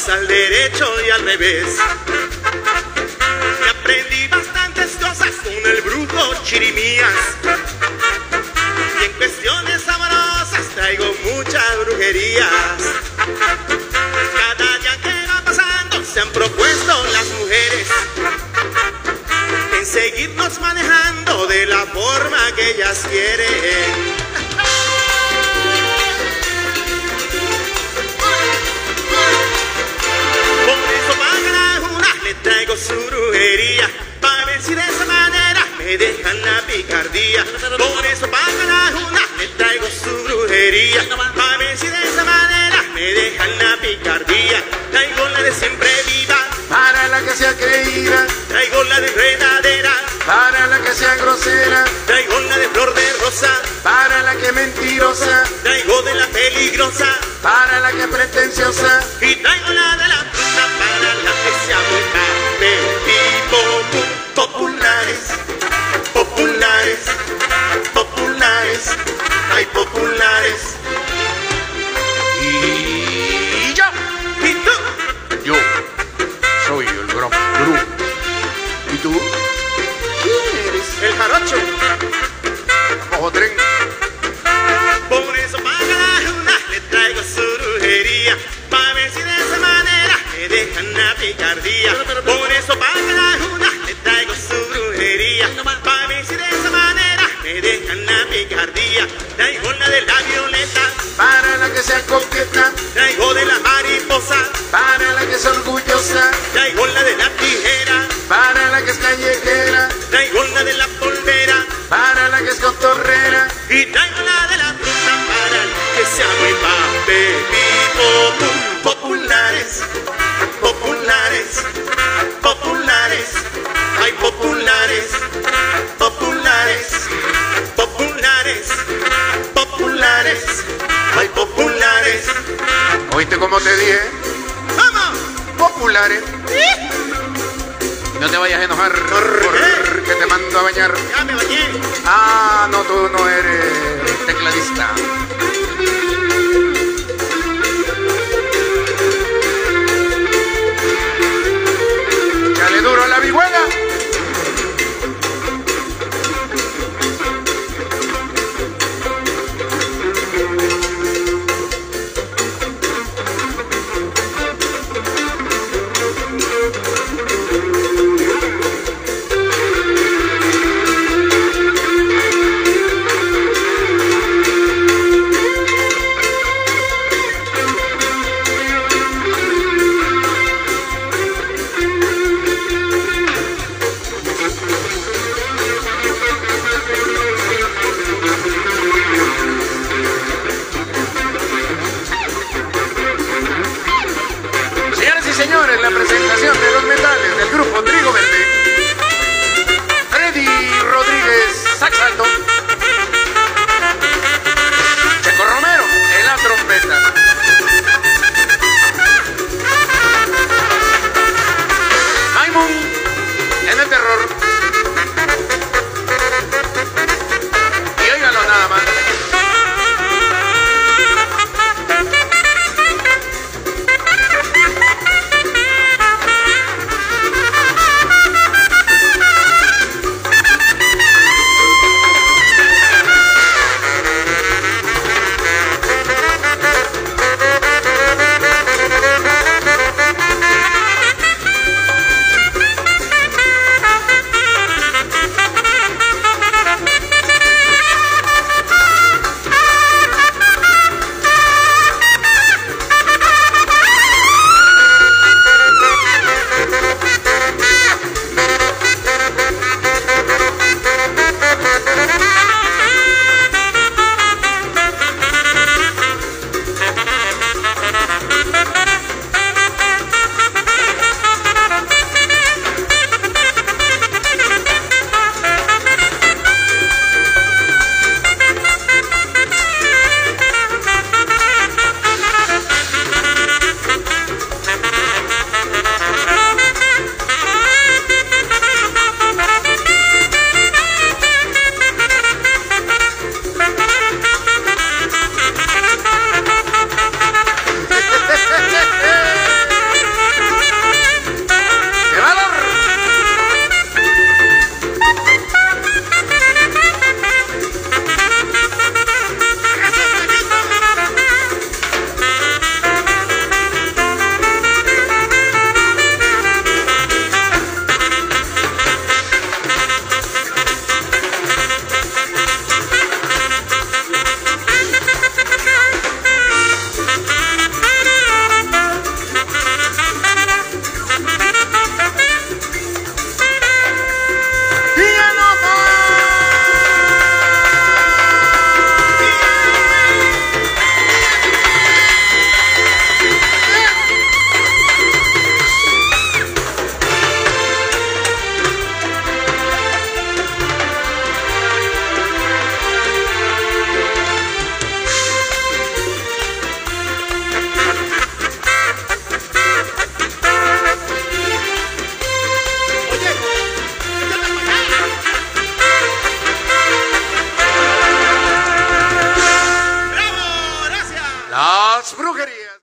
caminos al derecho y al revés. Me aprendí bastantes cosas con el brujo Chirimías. Y en cuestiones amorosas traigo muchas brujerías. Cada día que va pasando se han propuesto las mujeres en seguirnos manejando de la forma que ellas quieren. Le traigo su brujería, para ver si de esa manera me dejan la picardía. Por eso para la juna le traigo su brujería, para ver si de esa manera me dejan la picardía. Traigo la de siempre viva, para la que sea creída. Traigo la de enredadera, para la que sea grosera. Traigo la de flor de rosa, para la que es mentirosa. Traigo de la peligrosa, para la que es pretenciosa. y traigo la de la fruta para la que sea muy populares, populares, populares, hay populares. Y yo, ¿Y tú? yo soy el gran Gru. ¿Y tú? ¿Quién eres? El jarocho. Ojo tren. Por eso para la juna le traigo su brujería, para ver si de esa manera me dejan la picardía. Por eso para la juna le traigo su brujería, para ver si de esa manera me dejan la picardía. Traigo la de la violeta, para la que sea coqueta. traigo de la mariposa, para la que es orgullosa. traigo la de la tijera, para la que es callejera. traigo la de la polvera, para la que es cotorrera. y traigo la de la fruta para que sea muy populares, populares, populares, hay populares, populares, populares, populares, hay populares. ¿Oíste cómo te dije? ¡Vamos! Populares. No te vayas a enojar porque te mando a bañar. Ya me bañé. Ah, no, tú no eres tecladista.